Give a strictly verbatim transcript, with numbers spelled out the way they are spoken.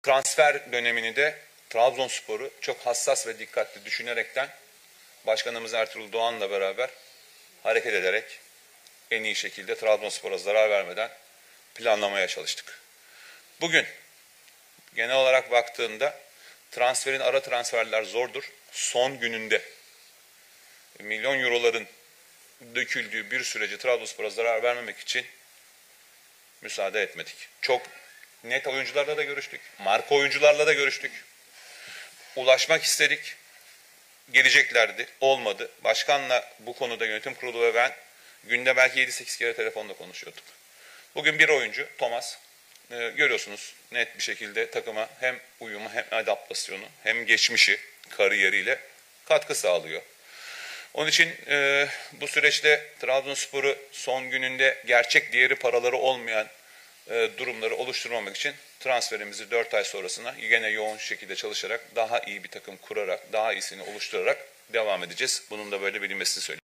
Transfer dönemini de Trabzonspor'u çok hassas ve dikkatli düşünerekten Başkanımız Ertuğrul Doğan'la beraber hareket ederek en iyi şekilde Trabzonspor'a zarar vermeden planlamaya çalıştık. Bugün genel olarak baktığında transferin ara transferler zordur. Son gününde milyon euroların döküldüğü bir süreci Trabzonspor'a zarar vermemek için müsaade etmedik. Çok net oyuncularla da görüştük. Marka oyuncularla da görüştük. Ulaşmak istedik. Geleceklerdi. Olmadı. Başkanla bu konuda yönetim kurulu ve ben günde belki yedi sekiz kere telefonla konuşuyorduk. Bugün bir oyuncu Thomas e, görüyorsunuz net bir şekilde takıma hem uyumu hem adaptasyonu hem geçmişi kariyeriyle katkı sağlıyor. Onun için e, bu süreçte Trabzonspor'u son gününde gerçek değeri paraları olmayan e, durumları oluşturmamak için transferimizi dört ay sonrasına yine yoğun şekilde çalışarak daha iyi bir takım kurarak daha iyisini oluşturarak devam edeceğiz. Bunun da böyle bilinmesini söyleyeyim.